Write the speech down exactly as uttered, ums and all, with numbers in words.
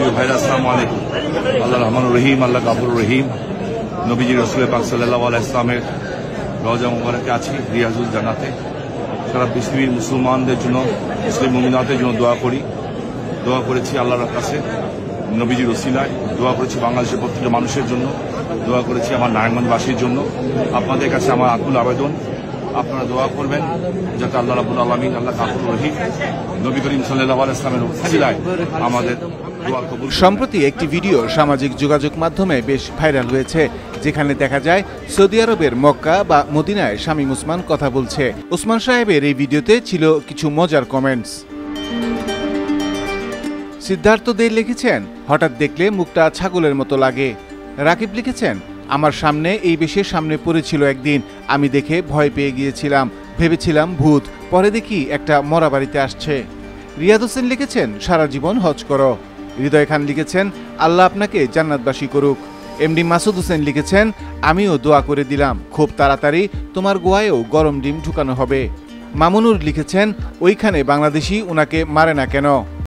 প্রিয় ভাইরা, আসসালামু আলাইকুম। আল্লাহ রহমানুর রহিম, আল্লাহ গাফুর রহিম। নবীজি রাসূল পাক সাল্লাল্লাহু আলাইহি ওয়াসাল্লামের রওজা মুবারকে আছি, রিয়াজুল জান্নাতে। সারা পৃথিবীর মুসলমানদের জন্য, মুসলিম মুমিনাতের জন্য দোয়া করি। দোয়া করেছি আল্লাহর কাছে নবীজির ওসিলায়, দোয়া করেছি বাংলাদেশের প্রত্যেকটা মানুষের জন্য, দোয়া করেছি আমার নারায়ণগঞ্জবাসীর জন্য। আপনাদের কাছে আমার আকুল আবেদন, আপনারা দোয়া করবেন যাতে আল্লাহ রাব্বুল আলামিন, আল্লাহ গাফুর রহিম, নবী করিম সাল্লাল্লাহু আলাইহি ওয়াসাল্লামের ওসিলায় আমাদের দোয়া কবুল। সম্প্রতি একটি ভিডিও সামাজিক যোগাযোগ মাধ্যমে বেশ ভাইরাল হয়েছে, যেখানে দেখা যায় সৌদি আরবের মক্কা বা মদিনায় শামীম ওসমান কথা বলছে। ওসমান সাহেবের এই ভিডিওতে ছিল কিছু মজার কমেন্টস। সিদ্ধার্থ দে লিখেছেন, হঠাৎ দেখলে মুখটা ছাগলের মতো লাগে। রাকিব লিখেছেন, আমার সামনে এই বেশের সামনে পড়েছিল একদিন, আমি দেখে ভয় পেয়ে গিয়েছিলাম, ভেবেছিলাম ভূত, পরে দেখি একটা মরা বাড়িতে আসছে। রিয়াদ হোসেন লিখেছেন, সারা জীবন হজ করো। হৃদয় খান লিখেছেন, আল্লাহ আপনাকে জান্নাতবাসী করুক। এমডি মাসুদ হোসেন লিখেছেন, আমিও দোয়া করে দিলাম, খুব তাড়াতাড়ি তোমার গোয়ায়ও গরম ডিম ঢুকানো হবে। মামুনুর লিখেছেন, ওইখানে বাংলাদেশি ওনাকে মারে না কেন?